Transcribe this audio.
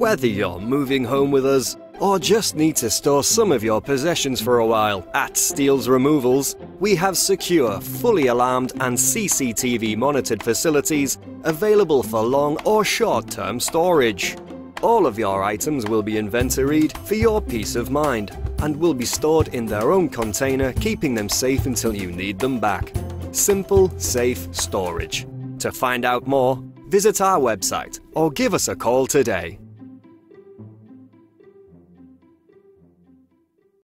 Whether you're moving home with us or just need to store some of your possessions for a while, at Steele's Removals, we have secure, fully alarmed and CCTV monitored facilities available for long or short-term storage. All of your items will be inventoried for your peace of mind and will be stored in their own container, keeping them safe until you need them back. Simple, safe storage. To find out more, visit our website or give us a call today.